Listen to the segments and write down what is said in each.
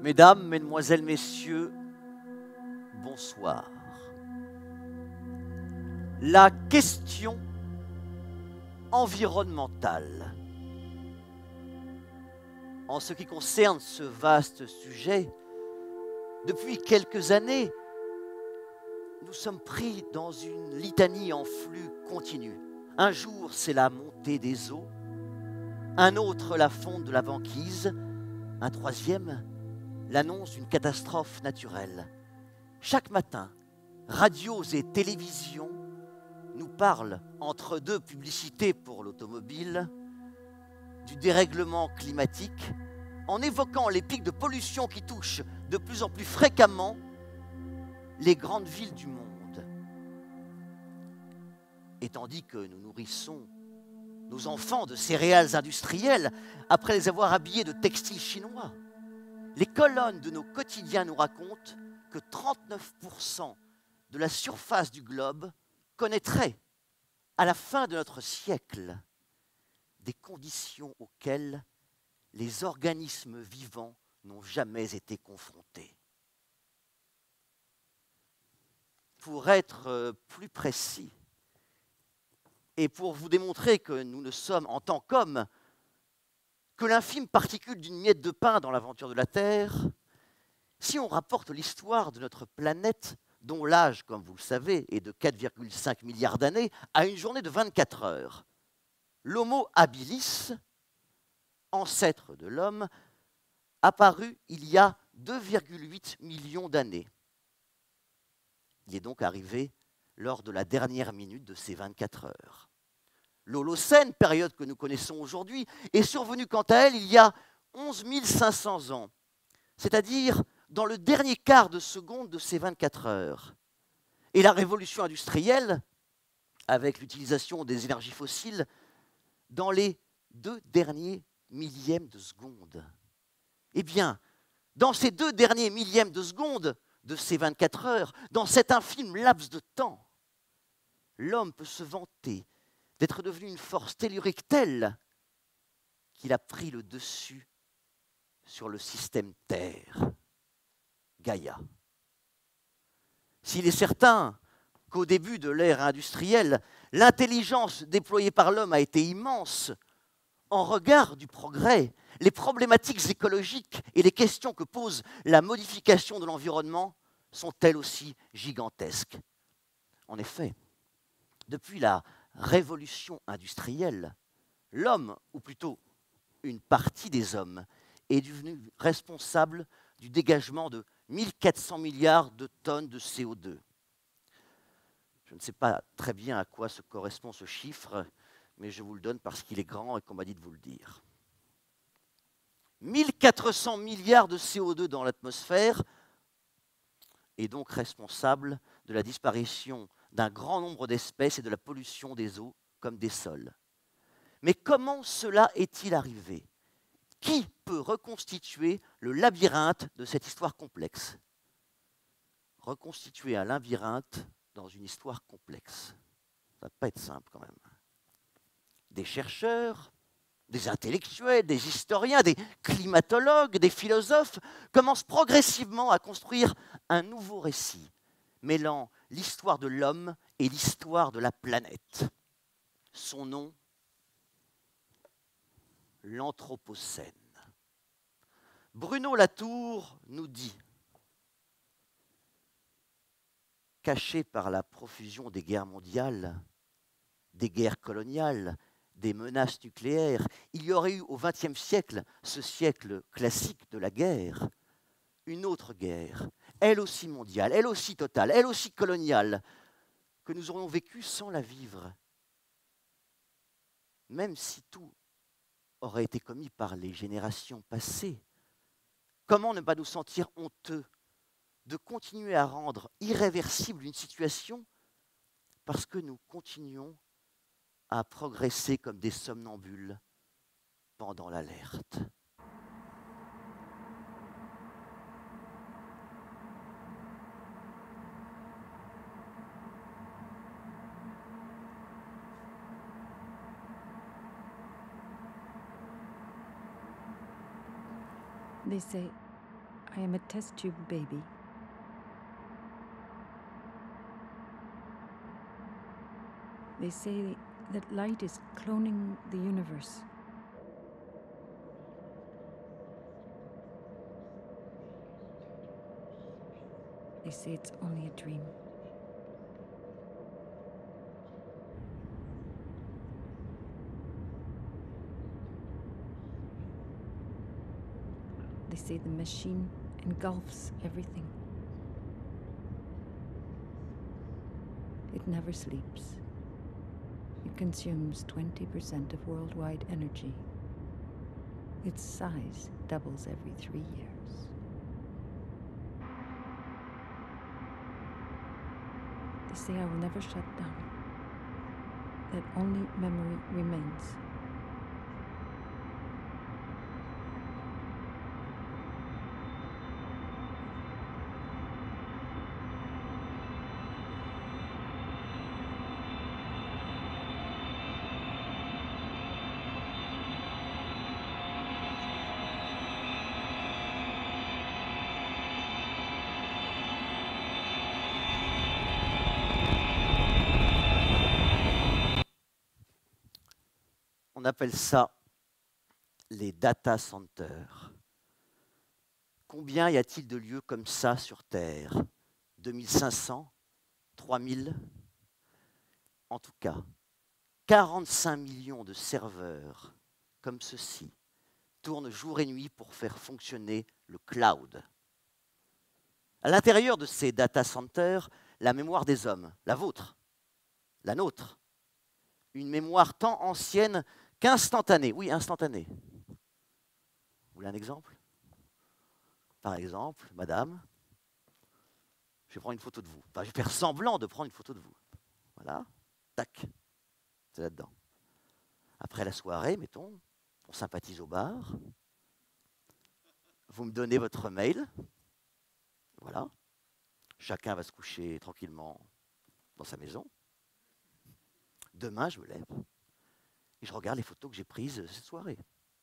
Mesdames, Mesdemoiselles, Messieurs, bonsoir. La question environnementale. En ce qui concerne ce vaste sujet, depuis quelques années, nous sommes pris dans une litanie en flux continu. Un jour, c'est la montée des eaux, un autre, la fonte de la banquise, un troisième, l'annonce d'une catastrophe naturelle. Chaque matin, radios et télévisions nous parlent, entre deux publicités pour l'automobile, du dérèglement climatique, en évoquant les pics de pollution qui touchent de plus en plus fréquemment les grandes villes du monde. Et tandis que nous nourrissons nos enfants de céréales industrielles après les avoir habillés de textiles chinois, les colonnes de nos quotidiens nous racontent que 39% de la surface du globe connaîtrait, à la fin de notre siècle, des conditions auxquelles les organismes vivants n'ont jamais été confrontés. Pour être plus précis, et pour vous démontrer que nous ne sommes, en tant qu'hommes, que l'infime particule d'une miette de pain dans l'aventure de la Terre, si on rapporte l'histoire de notre planète, dont l'âge, comme vous le savez, est de 4,5 milliards d'années, à une journée de 24 heures, l'Homo habilis, ancêtre de l'homme, apparu il y a 2,8 millions d'années. Il est donc arrivé lors de la dernière minute de ces 24 heures. L'Holocène, période que nous connaissons aujourd'hui, est survenue quant à elle il y a 11 500 ans, c'est-à-dire dans le dernier quart de seconde de ces 24 heures. Et la révolution industrielle, avec l'utilisation des énergies fossiles, dans les 2 derniers millièmes de seconde. Eh bien, dans ces 2 derniers millièmes de seconde de ces 24 heures, dans cet infime laps de temps, l'homme peut se vanter d'être devenu une force tellurique telle qu'il a pris le dessus sur le système Terre, Gaïa. S'il est certain qu'au début de l'ère industrielle, l'intelligence déployée par l'homme a été immense, en regard du progrès, les problématiques écologiques et les questions que pose la modification de l'environnement sont elles aussi gigantesques. En effet, depuis la révolution industrielle, l'homme, ou plutôt une partie des hommes, est devenu responsable du dégagement de 1400 milliards de tonnes de CO2. Je ne sais pas très bien à quoi se correspond ce chiffre, mais je vous le donne parce qu'il est grand et qu'on m'a dit de vous le dire. 1400 milliards de CO2 dans l'atmosphère est donc responsable de la disparition d'un grand nombre d'espèces et de la pollution des eaux comme des sols. Mais comment cela est-il arrivé ? Qui peut reconstituer le labyrinthe de cette histoire complexe ? Reconstituer un labyrinthe dans une histoire complexe, ça ne va pas être simple quand même. Des chercheurs, des intellectuels, des historiens, des climatologues, des philosophes commencent progressivement à construire un nouveau récit, mêlant l'histoire de l'homme et l'histoire de la planète. Son nom, l'Anthropocène. Bruno Latour nous dit, caché par la profusion des guerres mondiales, des guerres coloniales, des menaces nucléaires, il y aurait eu au XXe siècle, ce siècle classique de la guerre, une autre guerre, elle aussi mondiale, elle aussi totale, elle aussi coloniale, que nous aurions vécue sans la vivre. Même si tout aurait été commis par les générations passées, comment ne pas nous sentir honteux de continuer à rendre irréversible une situation parce que nous continuons à progresser comme des somnambules pendant l'alerte. They say, I am a test tube baby. They say that light is cloning the universe. They say it's only a dream. They say the machine engulfs everything. It never sleeps. It consumes 20% of worldwide energy. Its size doubles every 3 years. They say I will never shut down, that only memory remains. On appelle ça les data centers. Combien y a-t-il de lieux comme ça sur Terre? 2500? 3000? En tout cas, 45 millions de serveurs comme ceci tournent jour et nuit pour faire fonctionner le cloud. À l'intérieur de ces data centers, la mémoire des hommes, la vôtre, la nôtre, une mémoire tant ancienne qu'instantanée. Oui, instantanée. Vous voulez un exemple? Par exemple, madame, je vais prendre une photo de vous. Enfin, je vais faire semblant de prendre une photo de vous. Voilà, tac, c'est là-dedans. Après la soirée, mettons, on sympathise au bar. Vous me donnez votre mail. Voilà. Chacun va se coucher tranquillement dans sa maison. Demain, je me lève et je regarde les photos que j'ai prises cette soirée.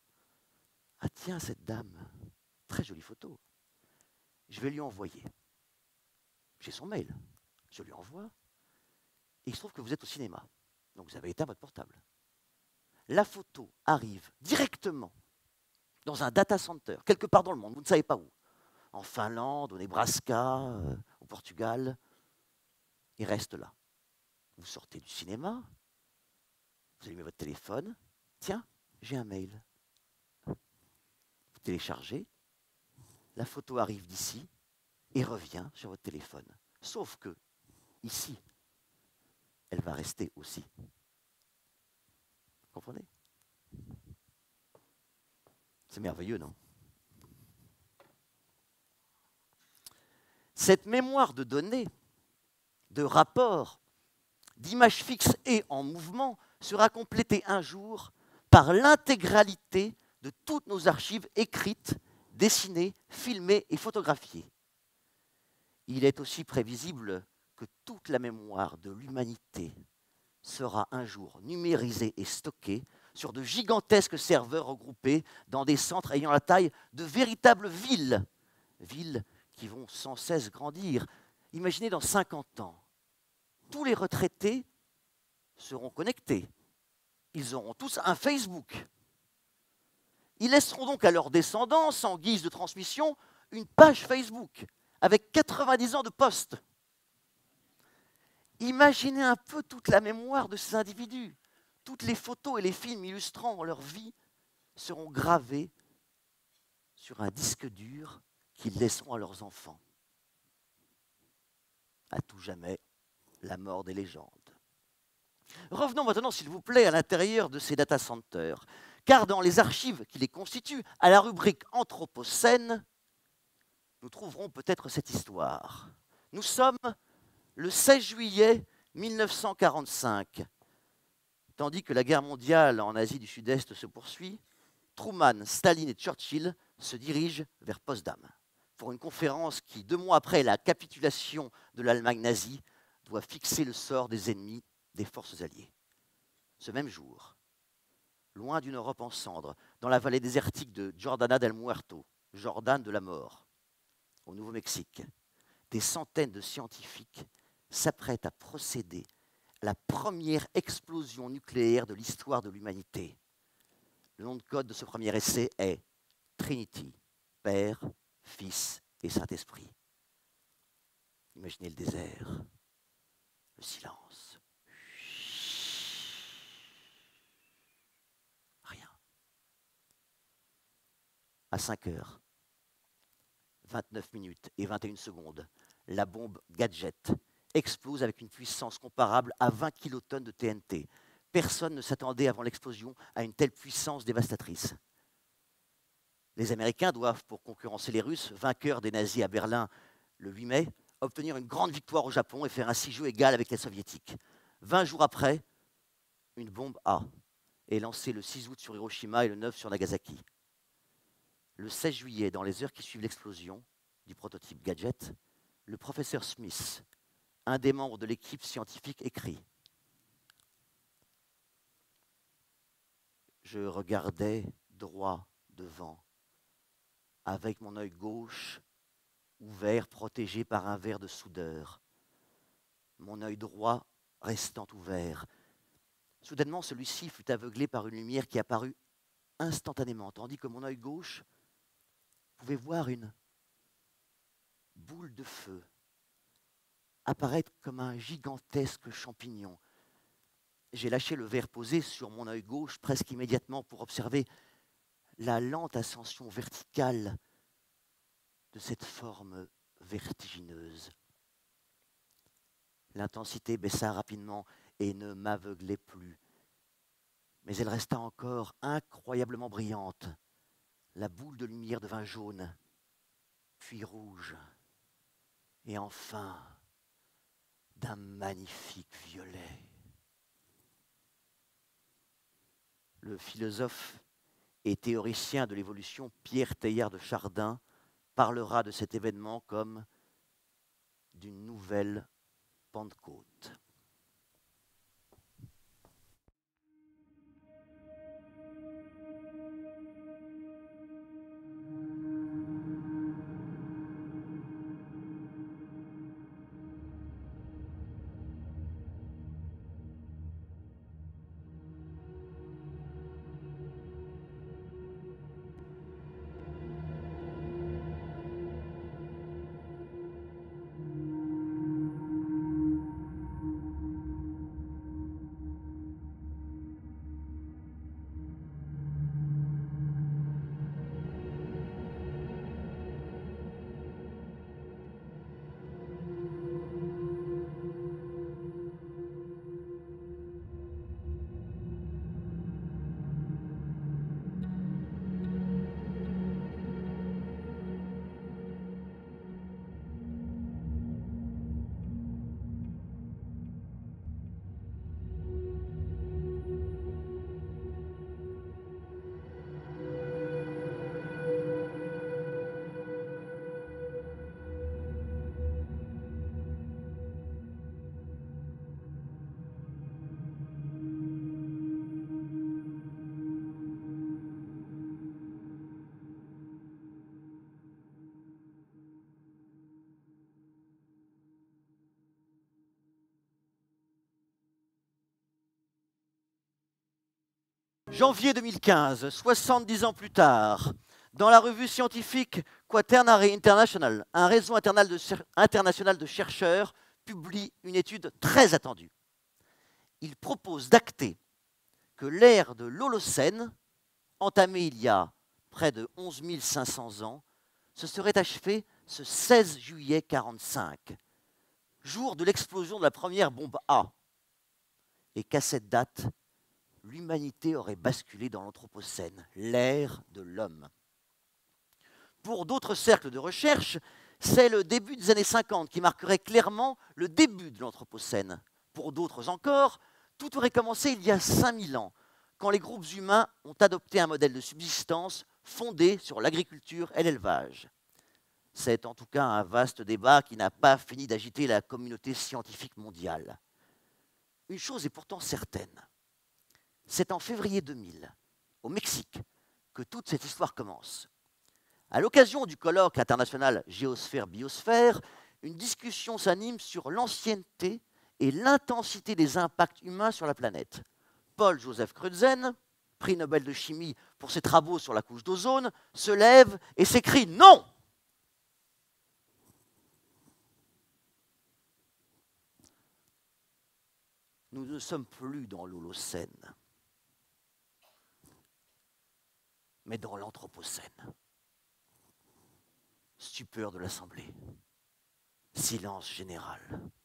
Ah tiens, cette dame, très jolie photo. Je vais lui envoyer. J'ai son mail. Je lui envoie. Et il se trouve que vous êtes au cinéma. Donc vous avez éteint votre portable. La photo arrive directement dans un data center, quelque part dans le monde, vous ne savez pas où. En Finlande, au Nebraska, au Portugal. Il reste là. Vous sortez du cinéma, vous allumez votre téléphone. Tiens, j'ai un mail. Vous téléchargez, la photo arrive d'ici et revient sur votre téléphone. Sauf que, ici, elle va rester aussi. Vous comprenez? C'est merveilleux, non? Cette mémoire de données, de rapports, d'images fixes et en mouvement sera complétée un jour par l'intégralité de toutes nos archives écrites, dessinées, filmées et photographiées. Il est aussi prévisible que toute la mémoire de l'humanité sera un jour numérisée et stockée sur de gigantesques serveurs regroupés dans des centres ayant la taille de véritables villes, villes qui vont sans cesse grandir. Imaginez dans 50 ans, tous les retraités seront connectés. Ils auront tous un Facebook. Ils laisseront donc à leurs descendants, en guise de transmission, une page Facebook avec 90 ans de poste. Imaginez un peu toute la mémoire de ces individus. Toutes les photos et les films illustrant leur vie seront gravés sur un disque dur qu'ils laisseront à leurs enfants. À tout jamais, la mort des légendes. Revenons maintenant, s'il vous plaît, à l'intérieur de ces data centers, car dans les archives qui les constituent, à la rubrique Anthropocène, nous trouverons peut-être cette histoire. Nous sommes le 16 juillet 1945. Tandis que la guerre mondiale en Asie du Sud-Est se poursuit, Truman, Staline et Churchill se dirigent vers Potsdam pour une conférence qui, 2 mois après la capitulation de l'Allemagne nazie, doit fixer le sort des ennemis des forces alliées. Ce même jour, loin d'une Europe en cendres, dans la vallée désertique de Giordana del Muerto, Jordan de la mort, au Nouveau-Mexique, des centaines de scientifiques s'apprêtent à procéder à la première explosion nucléaire de l'histoire de l'humanité. Le nom de code de ce premier essai est Trinity, Père, Fils et Saint-Esprit. Imaginez le désert, le silence. Rien. À 5 heures, 29 minutes et 21 secondes, la bombe Gadget explose avec une puissance comparable à 20 kilotonnes de TNT. Personne ne s'attendait avant l'explosion à une telle puissance dévastatrice. Les Américains doivent, pour concurrencer les Russes, vainqueurs des nazis à Berlin le 8 mai, obtenir une grande victoire au Japon et faire ainsi jeu égal avec les Soviétiques. 20 jours après, une bombe A est lancée le 6 août sur Hiroshima et le 9 sur Nagasaki. Le 16 juillet, dans les heures qui suivent l'explosion du prototype Gadget, le professeur Smith, un des membres de l'équipe scientifique, écrit « Je regardais droit devant, avec mon œil gauche ouvert, protégé par un verre de soudeur, mon œil droit restant ouvert. Soudainement, celui-ci fut aveuglé par une lumière qui apparut instantanément, tandis que mon œil gauche pouvait voir une boule de feu apparaître comme un gigantesque champignon. J'ai lâché le verre posé sur mon œil gauche presque immédiatement pour observer la lente ascension verticale de cette forme vertigineuse. L'intensité baissa rapidement et ne m'aveuglait plus. Mais elle resta encore incroyablement brillante. La boule de lumière devint jaune, puis rouge, et enfin d'un magnifique violet. Le philosophe et théoricien de l'évolution Pierre Teilhard de Chardin parlera de cet événement comme d'une nouvelle Pentecôte. Janvier 2015, 70 ans plus tard, dans la revue scientifique Quaternary International, un réseau international de chercheurs publie une étude très attendue. Il propose d'acter que l'ère de l'Holocène, entamée il y a près de 11 500 ans, se serait achevée ce 16 juillet 1945, jour de l'explosion de la première bombe A, et qu'à cette date, l'humanité aurait basculé dans l'Anthropocène, l'ère de l'homme. Pour d'autres cercles de recherche, c'est le début des années 50 qui marquerait clairement le début de l'Anthropocène. Pour d'autres encore, tout aurait commencé il y a 5000 ans, quand les groupes humains ont adopté un modèle de subsistance fondé sur l'agriculture et l'élevage. C'est en tout cas un vaste débat qui n'a pas fini d'agiter la communauté scientifique mondiale. Une chose est pourtant certaine. C'est en février 2000, au Mexique, que toute cette histoire commence. À l'occasion du colloque international Géosphère-Biosphère, une discussion s'anime sur l'ancienneté et l'intensité des impacts humains sur la planète. Paul-Joseph Crutzen, prix Nobel de chimie pour ses travaux sur la couche d'ozone, se lève et s'écrie « Non !» Nous ne sommes plus dans l'Holocène, mais dans l'Anthropocène. Stupeur de l'Assemblée. Silence général.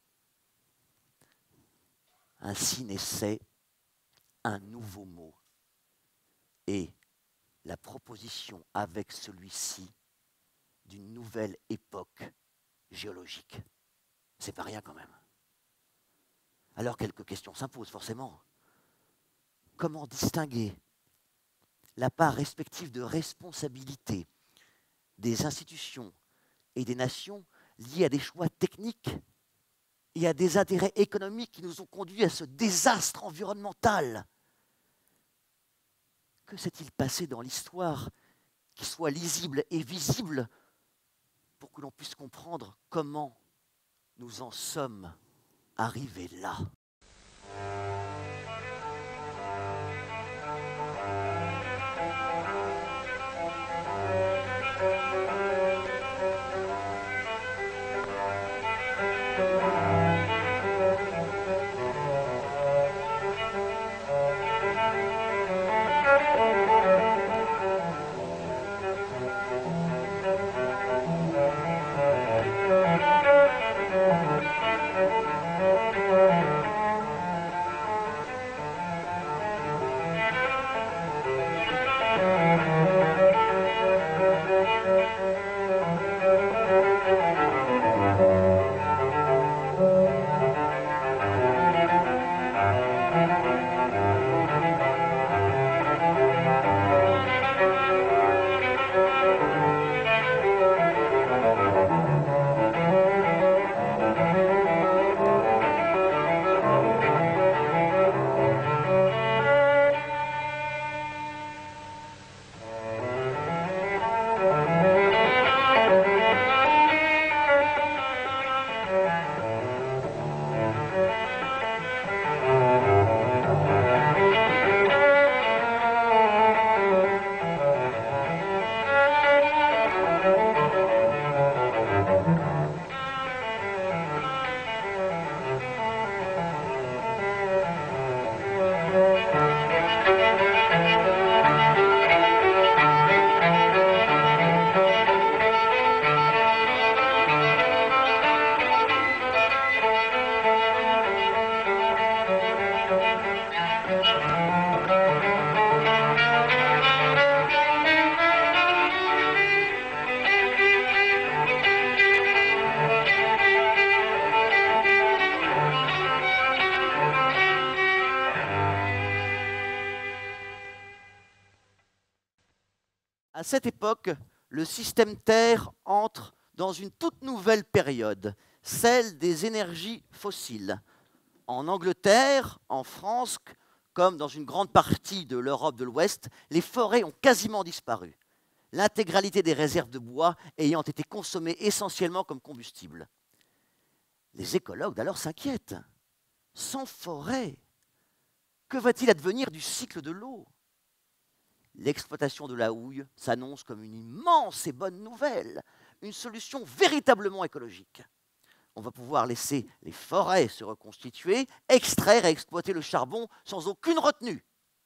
Ainsi naissait un nouveau mot et la proposition avec celui-ci d'une nouvelle époque géologique. C'est pas rien quand même. Alors quelques questions s'imposent forcément. Comment distinguer la part respective de responsabilité des institutions et des nations liées à des choix techniques et à des intérêts économiques qui nous ont conduits à ce désastre environnemental? Que s'est-il passé dans l'histoire qui soit lisible et visible pour que l'on puisse comprendre comment nous en sommes arrivés là? À cette époque, le système Terre entre dans une toute nouvelle période, celle des énergies fossiles. En Angleterre, en France, comme dans une grande partie de l'Europe de l'Ouest, les forêts ont quasiment disparu, l'intégralité des réserves de bois ayant été consommées essentiellement comme combustible. Les écologues d'alors s'inquiètent. Sans forêt, que va-t-il advenir du cycle de l'eau? L'exploitation de la houille s'annonce comme une immense et bonne nouvelle, une solution véritablement écologique. On va pouvoir laisser les forêts se reconstituer, extraire et exploiter le charbon sans aucune retenue.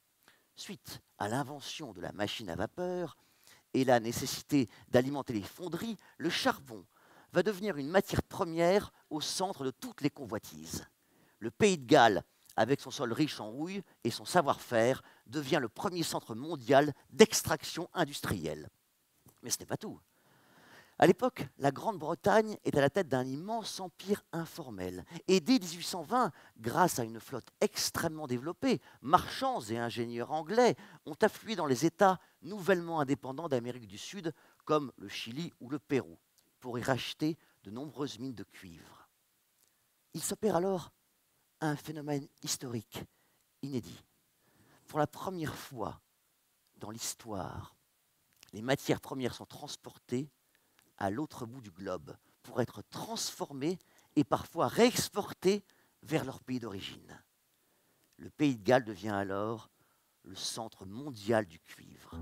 Suite à l'invention de la machine à vapeur et la nécessité d'alimenter les fonderies, le charbon va devenir une matière première au centre de toutes les convoitises. Le pays de Galles, avec son sol riche en houille et son savoir-faire, devient le premier centre mondial d'extraction industrielle. Mais ce n'est pas tout. À l'époque, la Grande-Bretagne est à la tête d'un immense empire informel. Et dès 1820, grâce à une flotte extrêmement développée, marchands et ingénieurs anglais ont afflué dans les États nouvellement indépendants d'Amérique du Sud, comme le Chili ou le Pérou, pour y racheter de nombreuses mines de cuivre. Il s'opère alors un phénomène historique inédit. Pour la première fois dans l'histoire, les matières premières sont transportées à l'autre bout du globe pour être transformées et parfois réexportées vers leur pays d'origine. Le pays de Galles devient alors le centre mondial du cuivre.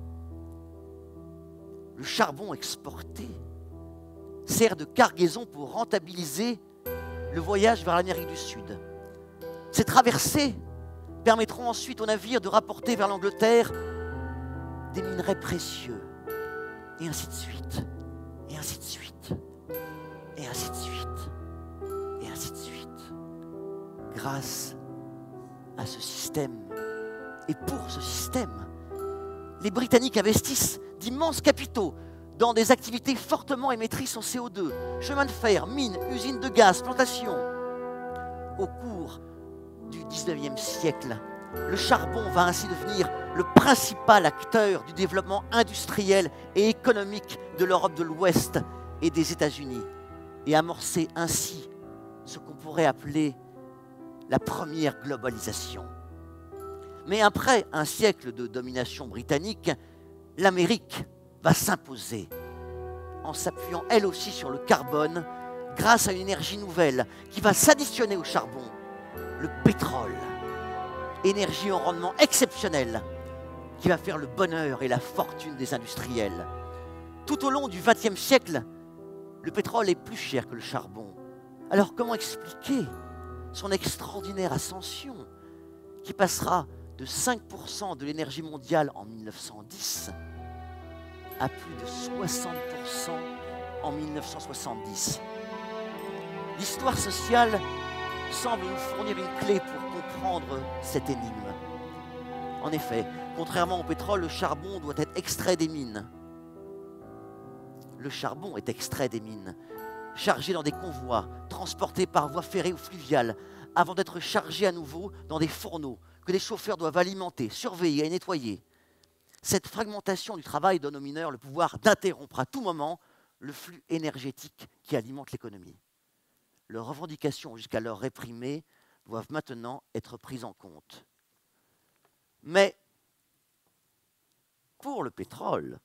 Le charbon exporté sert de cargaison pour rentabiliser le voyage vers l'Amérique du Sud. Ces traversées permettront ensuite aux navires de rapporter vers l'Angleterre des minerais précieux, et ainsi de suite, et ainsi de suite, et ainsi de suite, et ainsi de suite. Grâce à ce système, et pour ce système, les Britanniques investissent d'immenses capitaux dans des activités fortement émettrices en CO2, chemins de fer, mines, usines de gaz, plantations. Au cours du XIXe siècle, le charbon va ainsi devenir le principal acteur du développement industriel et économique de l'Europe de l'Ouest et des États-Unis, et amorcer ainsi ce qu'on pourrait appeler la première globalisation. Mais après un siècle de domination britannique, l'Amérique va s'imposer en s'appuyant elle aussi sur le carbone grâce à une énergie nouvelle qui va s'additionner au charbon, le pétrole. Énergie en rendement exceptionnel qui va faire le bonheur et la fortune des industriels. Tout au long du XXe siècle, le pétrole est plus cher que le charbon. Alors comment expliquer son extraordinaire ascension qui passera de 5% de l'énergie mondiale en 1910 à plus de 60% en 1970. L'histoire sociale semble nous fournir une clé pour comprendre cette énigme. En effet, contrairement au pétrole, le charbon doit être extrait des mines. Le charbon est extrait des mines, chargé dans des convois, transporté par voie ferrée ou fluviale, avant d'être chargé à nouveau dans des fourneaux que les chauffeurs doivent alimenter, surveiller et nettoyer. Cette fragmentation du travail donne aux mineurs le pouvoir d'interrompre à tout moment le flux énergétique qui alimente l'économie. Leurs revendications jusqu'alors réprimées doivent maintenant être prises en compte. Mais pour le pétrole,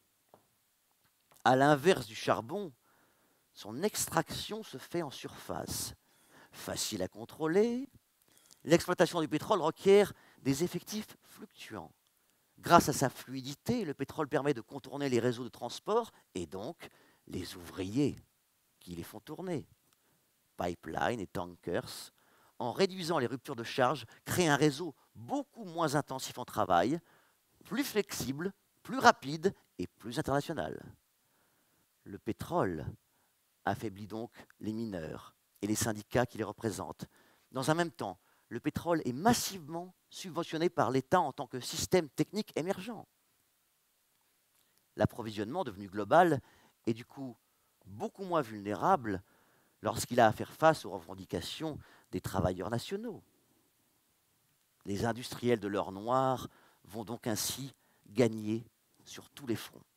à l'inverse du charbon, son extraction se fait en surface. Facile à contrôler, l'exploitation du pétrole requiert des effectifs fluctuants. Grâce à sa fluidité, le pétrole permet de contourner les réseaux de transport et donc les ouvriers qui les font tourner. Pipelines et tankers, en réduisant les ruptures de charge, créent un réseau beaucoup moins intensif en travail, plus flexible, plus rapide et plus international. Le pétrole affaiblit donc les mineurs et les syndicats qui les représentent. Dans un même temps, le pétrole est massivement subventionné par l'État en tant que système technique émergent. L'approvisionnement devenu global est du coup beaucoup moins vulnérable lorsqu'il a à faire face aux revendications des travailleurs nationaux. Les industriels de l'or noir vont donc ainsi gagner sur tous les fronts.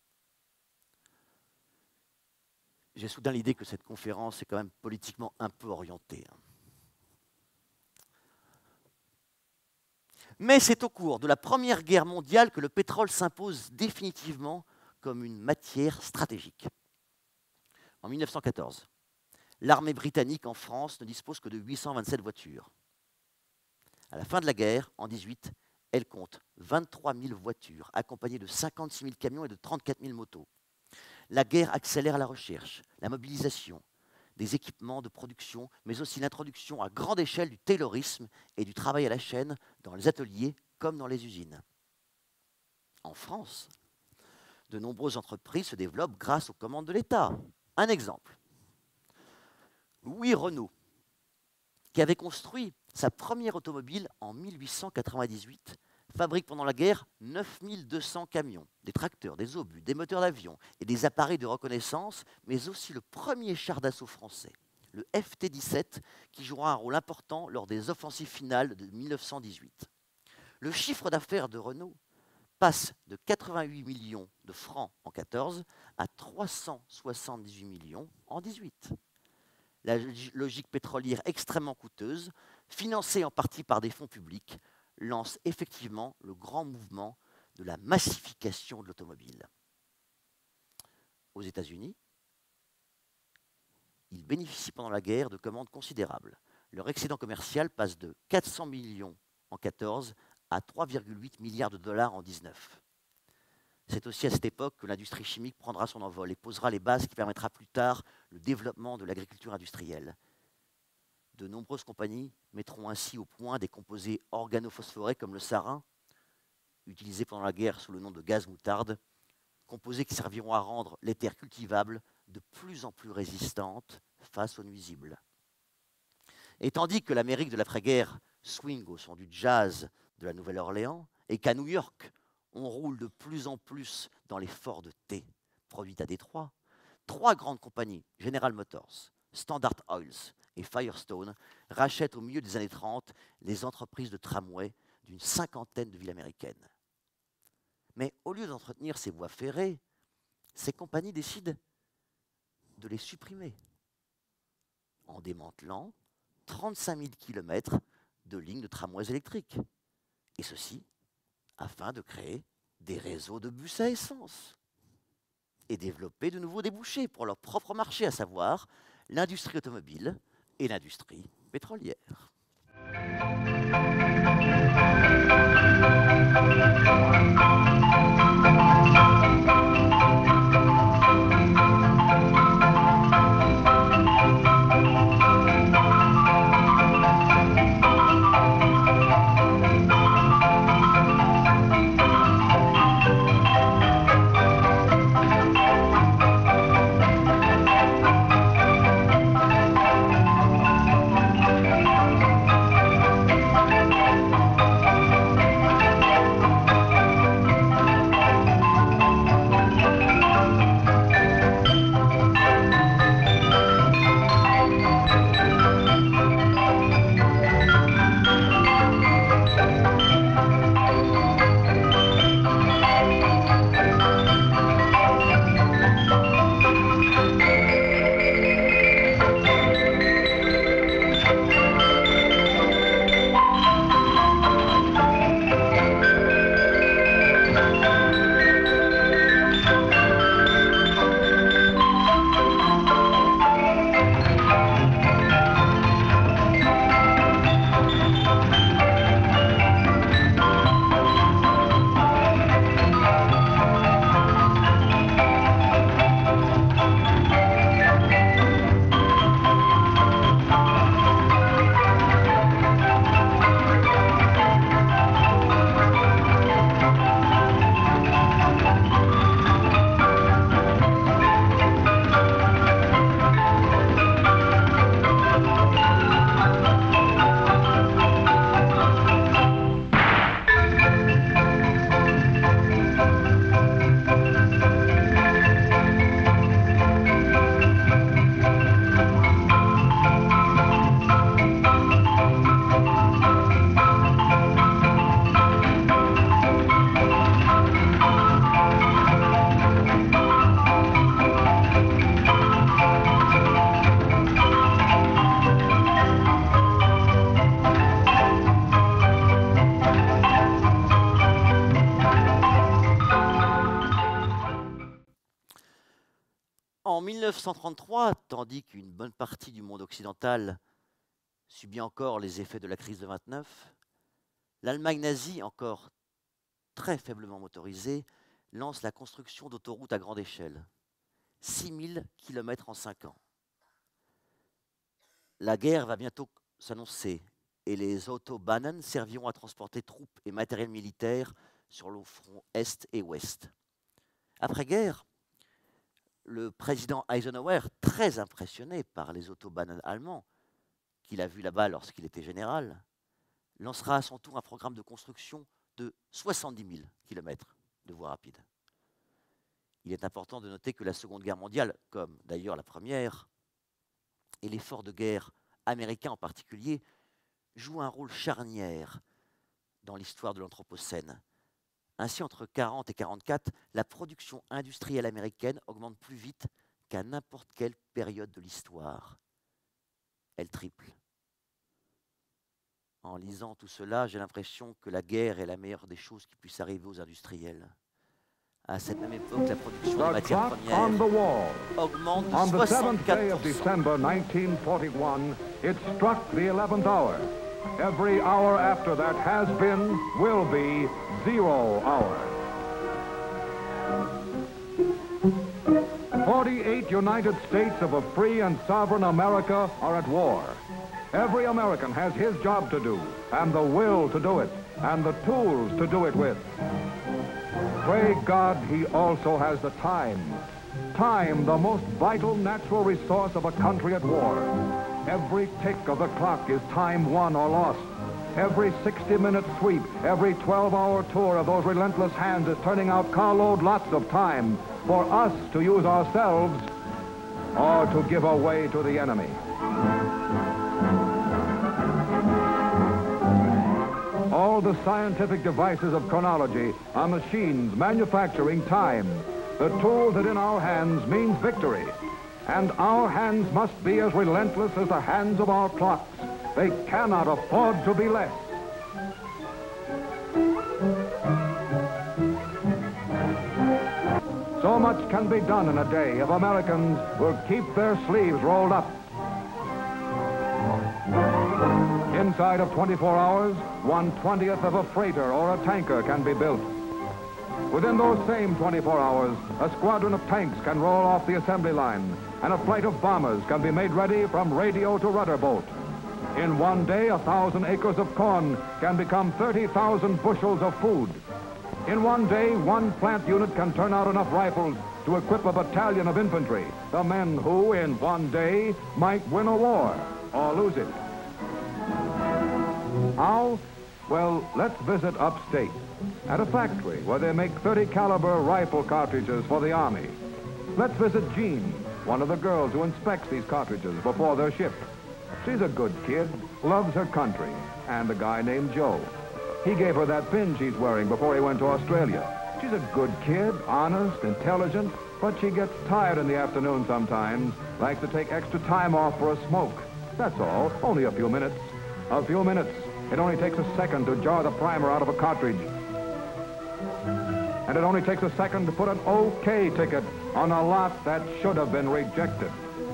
J'ai soudain l'idée que cette conférence est quand même politiquement un peu orientée. Mais c'est au cours de la Première Guerre mondiale que le pétrole s'impose définitivement comme une matière stratégique. En 1914, l'armée britannique en France ne dispose que de 827 voitures. À la fin de la guerre, en 18, elle compte 23 000 voitures, accompagnées de 56 000 camions et de 34 000 motos. La guerre accélère la recherche, la mobilisation, des équipements de production, mais aussi l'introduction à grande échelle du taylorisme et du travail à la chaîne dans les ateliers comme dans les usines. En France, de nombreuses entreprises se développent grâce aux commandes de l'État. Un exemple. Louis Renault, qui avait construit sa première automobile en 1898, fabrique pendant la guerre 9200 camions, des tracteurs, des obus, des moteurs d'avion et des appareils de reconnaissance, mais aussi le premier char d'assaut français, le FT-17, qui jouera un rôle important lors des offensives finales de 1918. Le chiffre d'affaires de Renault passe de 88 millions de francs en 14 à 378 millions en 18. La logique pétrolière extrêmement coûteuse, financée en partie par des fonds publics, lance effectivement le grand mouvement de la massification de l'automobile. aux États-Unis, ils bénéficient pendant la guerre de commandes considérables. Leur excédent commercial passe de 400 millions en 14 à 3,8 milliards de dollars en 19. C'est aussi à cette époque que l'industrie chimique prendra son envol et posera les bases qui permettra plus tard le développement de l'agriculture industrielle. De nombreuses compagnies mettront ainsi au point des composés organophosphorés comme le sarin, utilisé pendant la guerre sous le nom de gaz moutarde, composés qui serviront à rendre les terres cultivables de plus en plus résistantes face aux nuisibles. Et tandis que l'Amérique de l'après-guerre swing au son du jazz de la Nouvelle-Orléans et qu'à New York, on roule de plus en plus dans les forts de thé produits à Détroit, 3 grandes compagnies, General Motors, Standard Oils et Firestone, rachètent au milieu des années 30 les entreprises de tramway d'une 50aine de villes américaines. Mais au lieu d'entretenir ces voies ferrées, ces compagnies décident de les supprimer en démantelant 35 000 km de lignes de tramways électriques. Et ceci afin de créer des réseaux de bus à essence et développer de nouveaux débouchés pour leur propre marché, à savoir l'industrie automobile et l'industrie pétrolière. En 1933, tandis qu'une bonne partie du monde occidental subit encore les effets de la crise de 29, l'Allemagne nazie, encore très faiblement motorisée, lance la construction d'autoroutes à grande échelle. 6000 km en 5 ans. La guerre va bientôt s'annoncer et les Autobahnen serviront à transporter troupes et matériel militaire sur le front Est et Ouest. Après-guerre, le président Eisenhower, très impressionné par les Autobahnen allemands, qu'il a vus là-bas lorsqu'il était général, lancera à son tour un programme de construction de 70 000 km de voies rapides. Il est important de noter que la Seconde Guerre mondiale, comme d'ailleurs la Première, et l'effort de guerre américain en particulier, jouent un rôle charnière dans l'histoire de l'Anthropocène. Ainsi, entre 1940 et 1944, la production industrielle américaine augmente plus vite qu'à n'importe quelle période de l'histoire. Elle triple. En lisant tout cela, j'ai l'impression que la guerre est la meilleure des choses qui puissent arriver aux industriels. À cette même époque, la production de The matières clock premières on the wall. augmente de On the 7th day of 64%. December 1941, it struck the 11th hour. Every hour after that has been, will be, 0 hour. 48 United States of a free and sovereign America are at war. Every American has his job to do, and the will to do it, and the tools to do it with. Pray God he also has the time. Time, the most vital natural resource of a country at war. Every tick of the clock is time won or lost. Every 60-minute sweep, every 12-hour tour of those relentless hands is turning out carload lots of time for us to use ourselves or to give away to the enemy. All the scientific devices of chronology are machines manufacturing time. The tool that in our hands means victory. And our hands must be as relentless as the hands of our clocks. They cannot afford to be less. So much can be done in a day if Americans will keep their sleeves rolled up. Inside of 24 hours, 1/20th of a freighter or a tanker can be built. Within those same 24 hours, a squadron of tanks can roll off the assembly line, and a flight of bombers can be made ready from radio to rudder boat. In one day, 1,000 acres of corn can become 30,000 bushels of food. In one day, one plant unit can turn out enough rifles to equip a battalion of infantry, the men who, in one day, might win a war or lose it. How? Well, let's visit upstate at a factory where they make 30 caliber rifle cartridges for the Army. Let's visit Jean, one of the girls who inspects these cartridges before they're shipped. She's a good kid, loves her country, and a guy named Joe. He gave her that pin she's wearing before he went to Australia. She's a good kid, honest, intelligent, but she gets tired in the afternoon sometimes, likes to take extra time off for a smoke. That's all, only a few minutes. A few minutes. It only takes a second to jar the primer out of a cartridge. And it only takes a second to put an OK ticket on a lot that should have been rejected.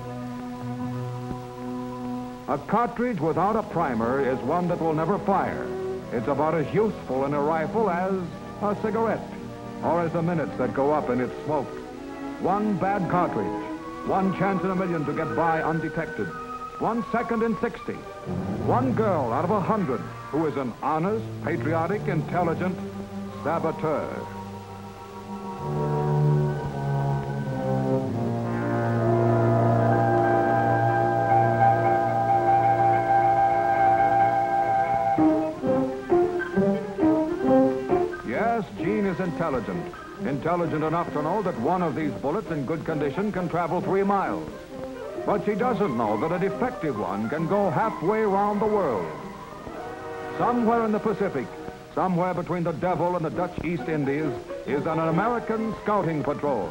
A cartridge without a primer is one that will never fire. It's about as useful in a rifle as a cigarette, or as the minutes that go up in its smoke. One bad cartridge, one chance in a million to get by undetected. 1 second in 60. One girl out of 100 who is an honest, patriotic, intelligent saboteur. Yes, Jean is intelligent. Intelligent enough to know that one of these bullets in good condition can travel 3 miles. But she doesn't know that a defective one can go halfway around the world. Somewhere in the Pacific, somewhere between the Devil and the Dutch East Indies, is an American scouting patrol.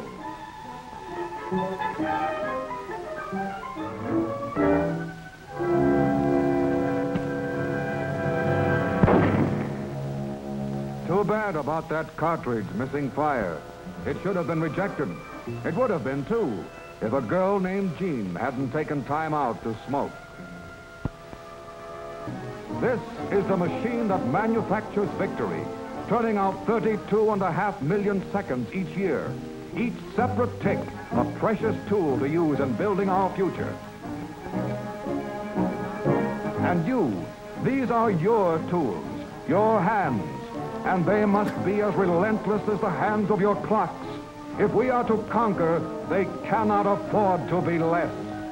Too bad about that cartridge missing fire. It should have been rejected. It would have been, too, if a girl named Jean hadn't taken time out to smoke. This is the machine that manufactures victory, turning out 32.5 million seconds each year. Each separate tick, a precious tool to use in building our future. And you, these are your tools, your hands, and they must be as relentless as the hands of your clocks. If we are to conquer, they cannot afford to be less.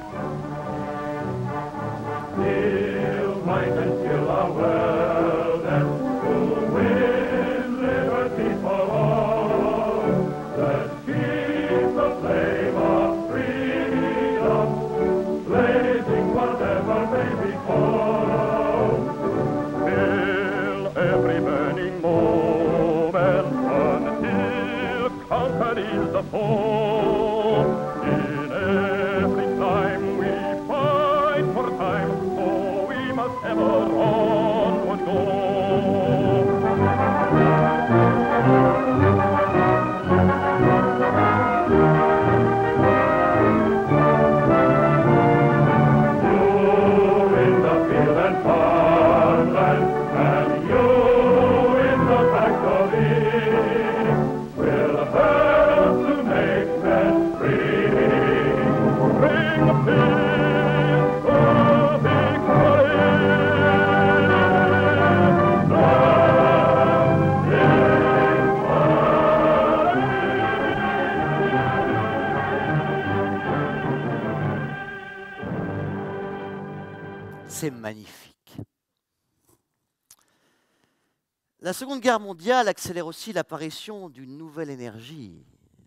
Still might and still our world, and to win liberty for all. Let's keep the flame of freedom blazing whatever may befall. Till every burning moment until conquered is the foe. In every time we fight for time, so we must ever onward go. magnifique. La Seconde Guerre mondiale accélère aussi l'apparition d'une nouvelle énergie,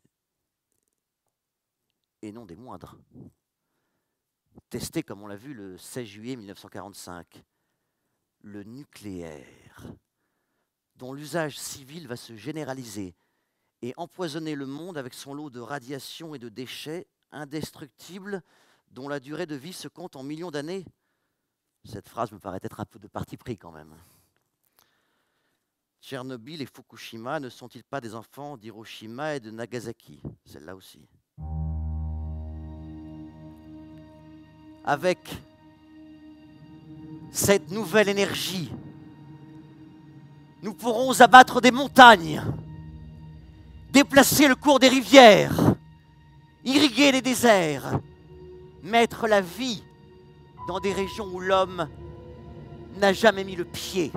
et non des moindres. Testée, comme on l'a vu, le 16 juillet 1945, le nucléaire, dont l'usage civil va se généraliser et empoisonner le monde avec son lot de radiations et de déchets indestructibles dont la durée de vie se compte en millions d'années. Cette phrase me paraît être un peu de parti pris quand même. Tchernobyl et Fukushima ne sont-ils pas des enfants d'Hiroshima et de Nagasaki? Celle-là aussi. Avec cette nouvelle énergie, nous pourrons abattre des montagnes, déplacer le cours des rivières, irriguer les déserts, mettre la vie dans des régions où l'homme n'a jamais mis le pied,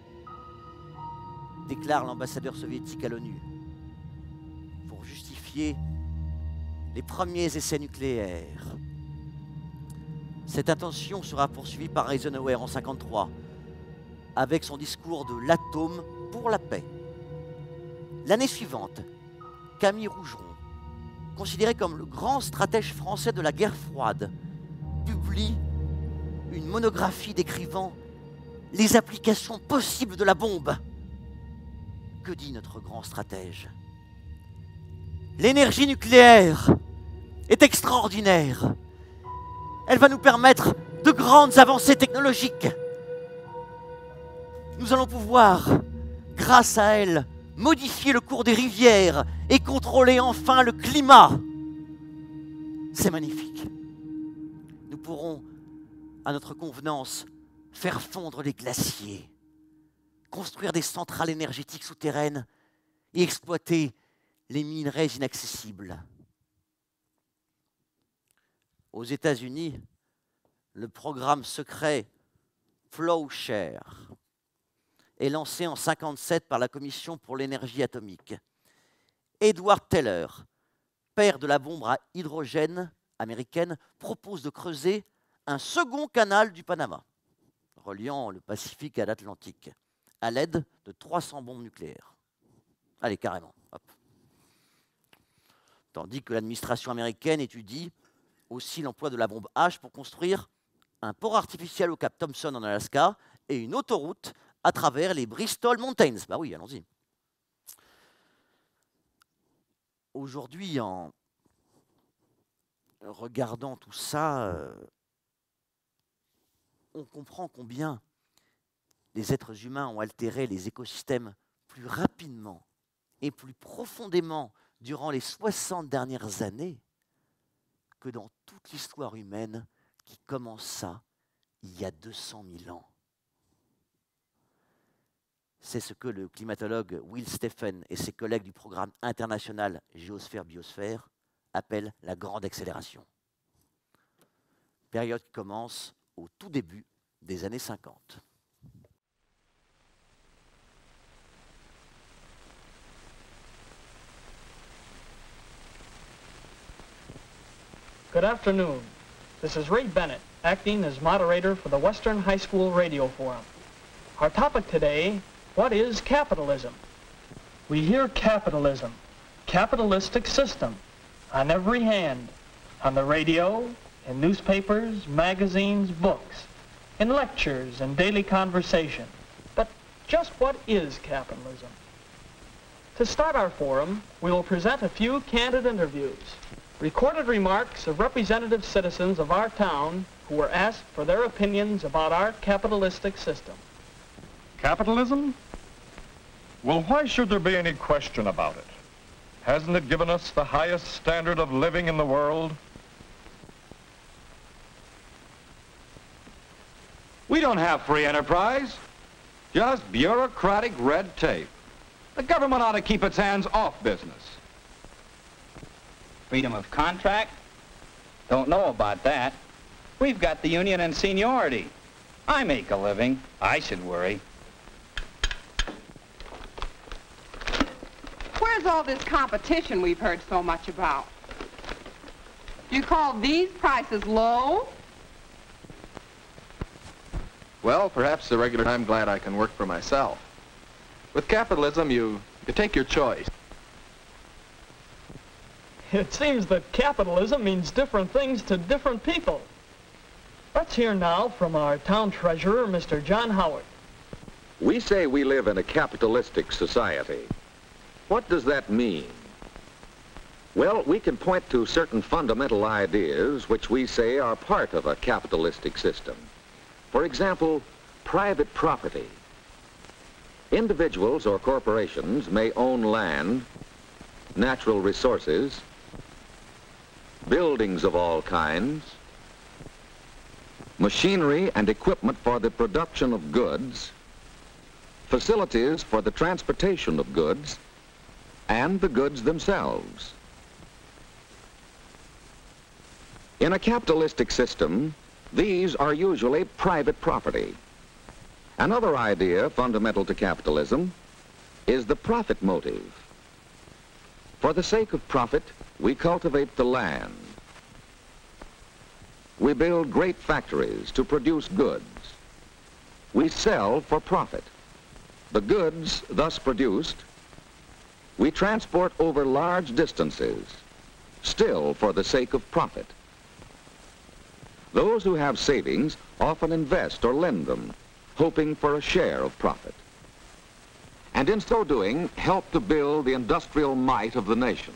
déclare l'ambassadeur soviétique à l'ONU, pour justifier les premiers essais nucléaires. Cette intention sera poursuivie par Eisenhower en 1953, avec son discours de l'atome pour la paix. L'année suivante, Camille Rougeron, considéré comme le grand stratège français de la guerre froide, publie une monographie décrivant les applications possibles de la bombe. Que dit notre grand stratège? L'énergie nucléaire est extraordinaire. Elle va nous permettre de grandes avancées technologiques. Nous allons pouvoir, grâce à elle, modifier le cours des rivières et contrôler enfin le climat. C'est magnifique. Nous pourrons, à notre convenance, faire fondre les glaciers, construire des centrales énergétiques souterraines et exploiter les minerais inaccessibles. Aux États-Unis, le programme secret Plowshare est lancé en 1957 par la Commission pour l'énergie atomique. Edward Teller, père de la bombe à hydrogène américaine, propose de creuser un second canal du Panama, reliant le Pacifique à l'Atlantique, à l'aide de 300 bombes nucléaires. Allez, carrément. Hop. Tandis que l'administration américaine étudie aussi l'emploi de la bombe H pour construire un port artificiel au Cap Thompson en Alaska et une autoroute à travers les Bristol Mountains. Bah oui, allons-y. Aujourd'hui, en regardant tout ça, on comprend combien les êtres humains ont altéré les écosystèmes plus rapidement et plus profondément durant les 60 dernières années que dans toute l'histoire humaine qui commença il y a 200 000 ans. C'est ce que le climatologue Will Steffen et ses collègues du programme international Géosphère-Biosphère appellent la grande accélération. Période qui commence au tout début des années 50. Good afternoon. This is Ray Bennett, acting as moderator for the Western High School Radio Forum. Our topic today, what is capitalism? We hear capitalism, capitalistic system, on every hand, on the radio, in newspapers, magazines, books, in lectures and daily conversation. But just what is capitalism? To start our forum, we will present a few candid interviews. Recorded remarks of representative citizens of our town who were asked for their opinions about our capitalistic system. Capitalism? Well, why should there be any question about it? Hasn't it given us the highest standard of living in the world? We don't have free enterprise, just bureaucratic red tape. The government ought to keep its hands off business. Freedom of contract? Don't know about that. We've got the union and seniority. I make a living. I should worry. Where's all this competition we've heard so much about? You call these prices low? Well, perhaps the regular I'm glad I can work for myself. With capitalism, you take your choice. It seems that capitalism means different things to different people. Let's hear now from our town treasurer, Mr. John Howard. We say we live in a capitalistic society. What does that mean? Well, we can point to certain fundamental ideas which we say are part of a capitalistic system. For example, private property. Individuals or corporations may own land, natural resources, buildings of all kinds, machinery and equipment for the production of goods, facilities for the transportation of goods, and the goods themselves. In a capitalistic system, these are usually private property. Another idea fundamental to capitalism is the profit motive. For the sake of profit, we cultivate the land. We build great factories to produce goods. We sell for profit. The goods thus produced, we transport over large distances, still for the sake of profit. Those who have savings often invest or lend them, hoping for a share of profit. And in so doing, help to build the industrial might of the nation.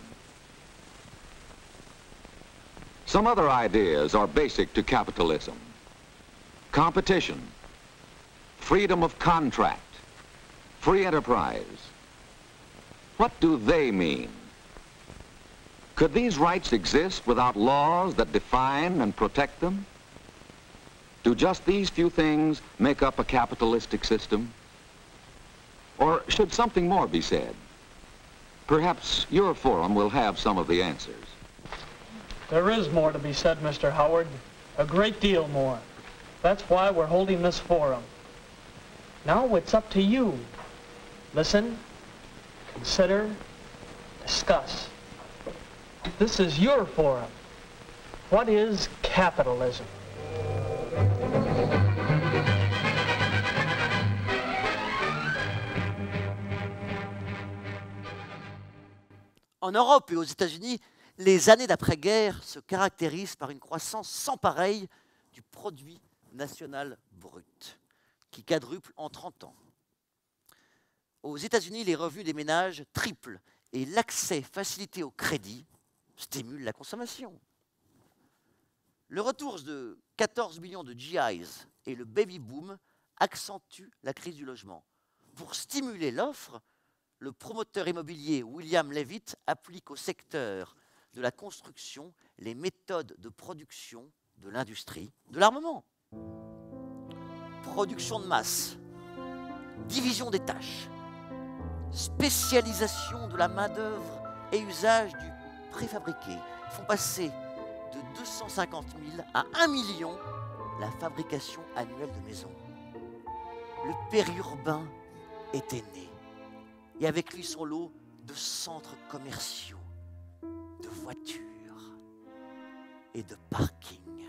Some other ideas are basic to capitalism. Competition, freedom of contract, free enterprise. What do they mean? Could these rights exist without laws that define and protect them? Do just these few things make up a capitalistic system? Or should something more be said? Perhaps your forum will have some of the answers. There is more to be said, Mr. Howard. A great deal more. That's why we're holding this forum. Now it's up to you. Listen, consider, discuss. This is your forum. What is capitalism? En Europe et aux États-Unis, les années d'après-guerre se caractérisent par une croissance sans pareille du produit national brut, qui quadruple en 30 ans. Aux États-Unis, les revenus des ménages triplent et l'accès facilité au crédit stimule la consommation. Le retour de 14 millions de GIs et le baby-boom accentuent la crise du logement. Pour stimuler l'offre, le promoteur immobilier William Levitt applique au secteur de la construction les méthodes de production de l'industrie de l'armement. Production de masse, division des tâches, spécialisation de la main-d'œuvre et usage du préfabriqué font passer de 250 000 à 1 million la fabrication annuelle de maisons. Le périurbain était né, et avec lui son lot de centres commerciaux, de voitures et de parkings.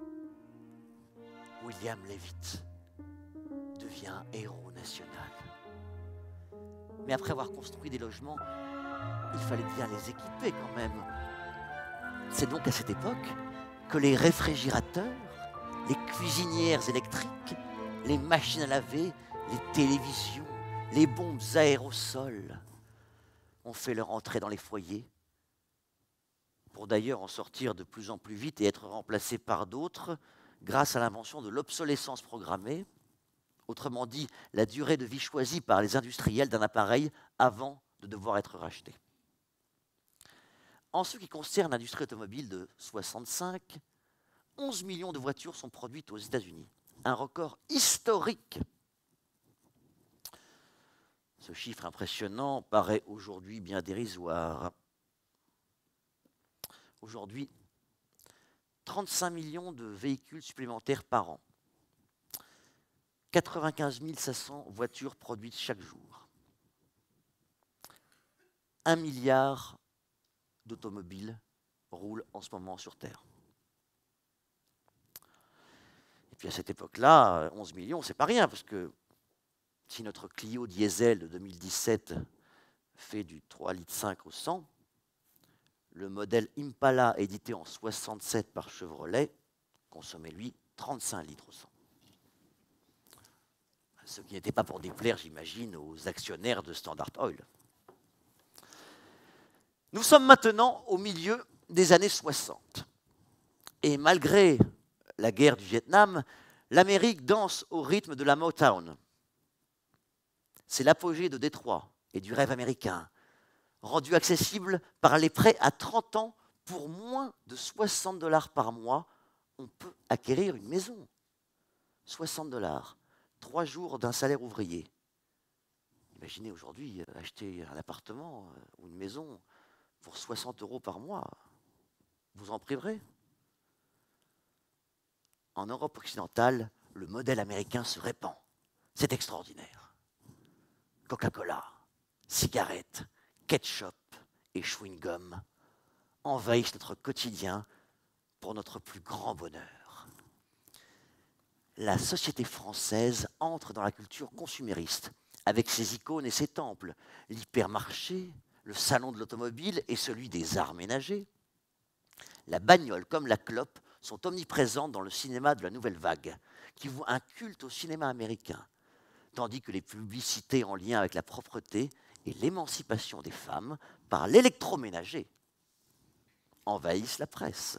William Levitt devient héros national. Mais après avoir construit des logements, il fallait bien les équiper quand même. C'est donc à cette époque que les réfrigérateurs, les cuisinières électriques, les machines à laver, les télévisions, les bombes aérosols ont fait leur entrée dans les foyers, pour d'ailleurs en sortir de plus en plus vite et être remplacés par d'autres grâce à l'invention de l'obsolescence programmée, autrement dit la durée de vie choisie par les industriels d'un appareil avant de devoir être racheté. En ce qui concerne l'industrie automobile de 65, 11 millions de voitures sont produites aux États-Unis, un record historique. Ce chiffre impressionnant paraît aujourd'hui bien dérisoire. Aujourd'hui, 35 millions de véhicules supplémentaires par an, 95 500 voitures produites chaque jour, 1 milliard d'automobiles roulent en ce moment sur Terre. Et puis à cette époque-là, 11 millions, c'est pas rien, parce que si notre Clio diesel de 2017 fait du 3,5 litres au 100, le modèle Impala édité en 67 par Chevrolet consommait, lui, 35 litres au 100. Ce qui n'était pas pour déplaire, j'imagine, aux actionnaires de Standard Oil. Nous sommes maintenant au milieu des années 60. Et malgré la guerre du Vietnam, l'Amérique danse au rythme de la Motown. C'est l'apogée de Détroit et du rêve américain, rendu accessible par les prêts à 30 ans pour moins de 60 $ par mois. On peut acquérir une maison. 60 $, 3 jours d'un salaire ouvrier. Imaginez aujourd'hui acheter un appartement ou une maison pour 60 € par mois. Vous en priverez? En Europe occidentale, le modèle américain se répand. C'est extraordinaire. Coca-Cola, cigarettes, ketchup et chewing-gum envahissent notre quotidien pour notre plus grand bonheur. La société française entre dans la culture consumériste, avec ses icônes et ses temples, l'hypermarché, le salon de l'automobile et celui des arts ménagers. La bagnole comme la clope sont omniprésentes dans le cinéma de la nouvelle vague, qui voue un culte au cinéma américain, tandis que les publicités en lien avec la propreté et l'émancipation des femmes par l'électroménager envahissent la presse.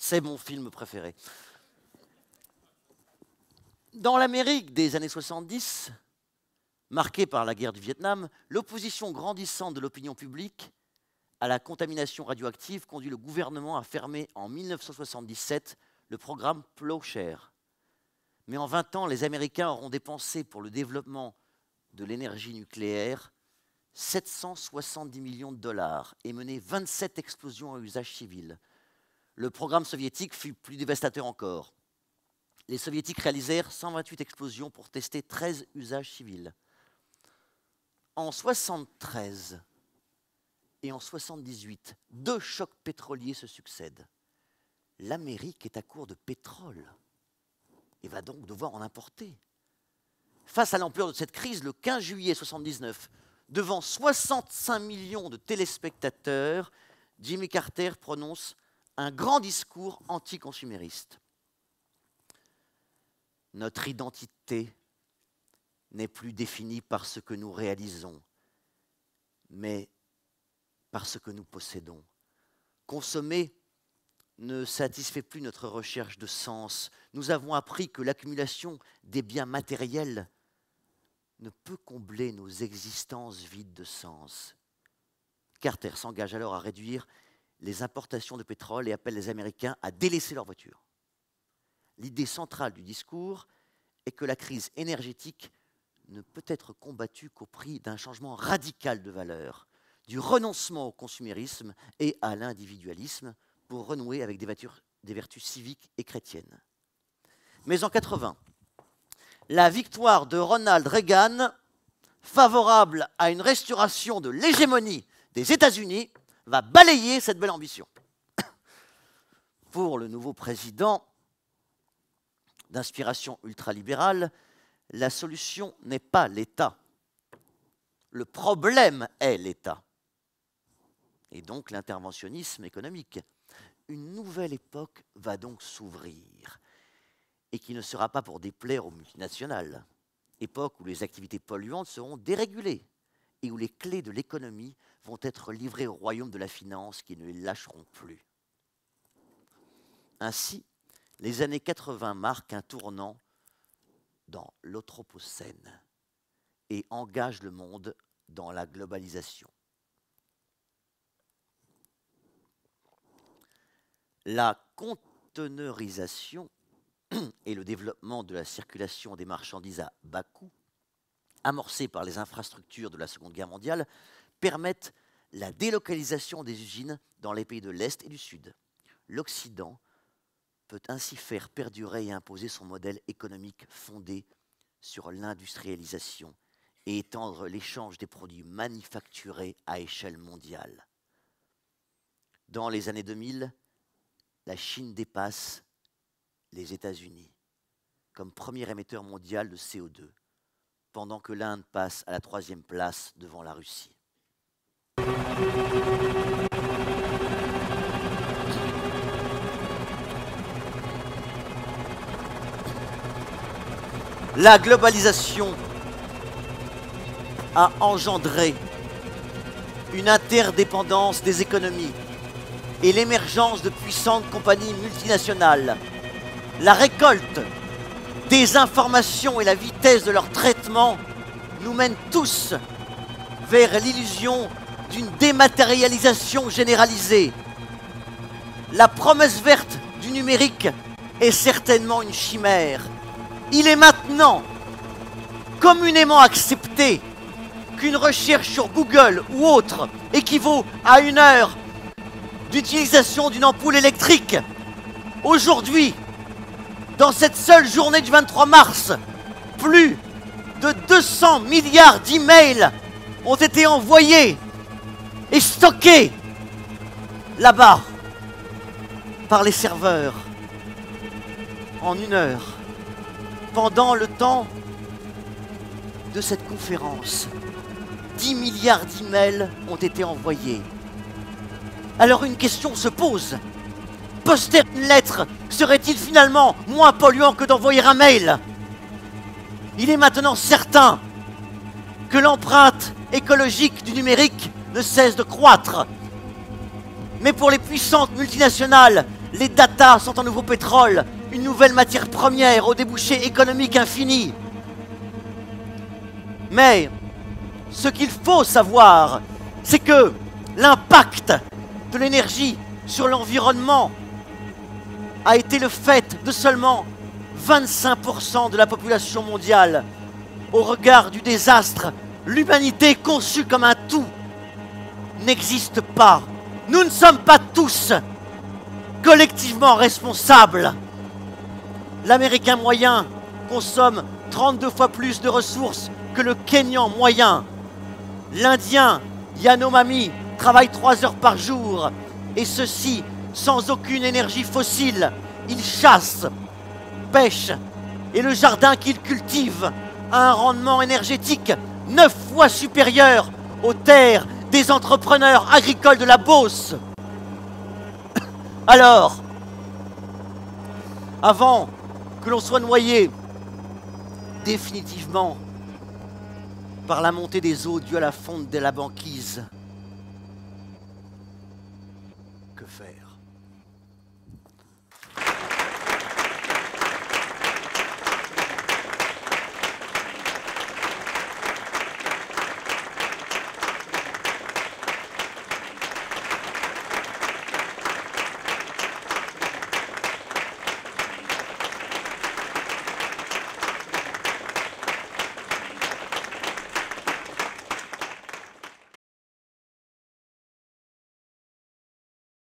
C'est mon film préféré. Dans l'Amérique des années 70, marquée par la guerre du Vietnam, l'opposition grandissante de l'opinion publique à la contamination radioactive conduit le gouvernement à fermer en 1977 le programme Plowshare. Mais en 20 ans, les Américains auront dépensé pour le développement de l'énergie nucléaire 770 millions de dollars et mené 27 explosions à usage civil. Le programme soviétique fut plus dévastateur encore. Les soviétiques réalisèrent 128 explosions pour tester 13 usages civils. En 1973 et en 1978, 2 chocs pétroliers se succèdent. L'Amérique est à court de pétrole et va donc devoir en importer. Face à l'ampleur de cette crise, le 15 juillet 1979, devant 65 millions de téléspectateurs, Jimmy Carter prononce un grand discours anticonsumériste. Notre identité n'est plus définie par ce que nous réalisons, mais par ce que nous possédons. Consommer ne satisfait plus notre recherche de sens. Nous avons appris que l'accumulation des biens matériels ne peut combler nos existences vides de sens. Carter s'engage alors à réduire les importations de pétrole et appelle les Américains à délaisser leurs voitures. L'idée centrale du discours est que la crise énergétique ne peut être combattue qu'au prix d'un changement radical de valeurs, du renoncement au consumérisme et à l'individualisme pour renouer avec des vertus civiques et chrétiennes. Mais en 1980, la victoire de Ronald Reagan, favorable à une restauration de l'hégémonie des États-Unis, va balayer cette belle ambition. Pour le nouveau président d'inspiration ultralibérale, la solution n'est pas l'État. Le problème est l'État. Et donc l'interventionnisme économique. Une nouvelle époque va donc s'ouvrir, et qui ne sera pas pour déplaire aux multinationales. Époque où les activités polluantes seront dérégulées, et où les clés de l'économie vont être livrées au royaume de la finance qui ne les lâcheront plus. Ainsi, les années 80 marquent un tournant dans l'Anthropocène et engagent le monde dans la globalisation. La conteneurisation et le développement de la circulation des marchandises à bas coût, amorcés par les infrastructures de la Seconde Guerre mondiale, permettent la délocalisation des usines dans les pays de l'Est et du Sud. L'Occident peut ainsi faire perdurer et imposer son modèle économique fondé sur l'industrialisation et étendre l'échange des produits manufacturés à échelle mondiale. Dans les années 2000, la Chine dépasse les États-Unis comme premier émetteur mondial de CO2, pendant que l'Inde passe à la 3e place devant la Russie. La globalisation a engendré une interdépendance des économies et l'émergence de puissantes compagnies multinationales. La récolte des informations et la vitesse de leur traitement nous mènent tous vers l'illusion d'une dématérialisation généralisée. La promesse verte du numérique est certainement une chimère. Il est maintenant communément accepté qu'une recherche sur Google ou autre équivaut à 1 heure d'utilisation d'une ampoule électrique. Aujourd'hui, dans cette seule journée du 23 mars, plus de 200 milliards d'emails ont été envoyés et stockés là-bas par les serveurs en 1 heure. Pendant le temps de cette conférence, 10 milliards d'emails ont été envoyés. Alors une question se pose. Poster une lettre serait-il finalement moins polluant que d'envoyer un mail? Il est maintenant certain que l'empreinte écologique du numérique ne cesse de croître. Mais pour les puissantes multinationales, Les data sont un nouveau pétrole, une nouvelle matière première au débouché économique infini. Mais ce qu'il faut savoir, c'est que l'impact de l'énergie sur l'environnement a été le fait de seulement 25% de la population mondiale. Au regard du désastre, l'humanité conçue comme un tout n'existe pas. Nous ne sommes pas tous collectivement responsables. L'Américain moyen consomme 32 fois plus de ressources que le Kenyan moyen. L'Indien Yanomami travaille 3 heures par jour, et ceci sans aucune énergie fossile. Il chasse, pêche, et le jardin qu'il cultive a un rendement énergétique 9 fois supérieur aux terres des entrepreneurs agricoles de la Beauce. Alors, avant que l'on soit noyé définitivement par la montée des eaux due à la fonte de la banquise, que faire ?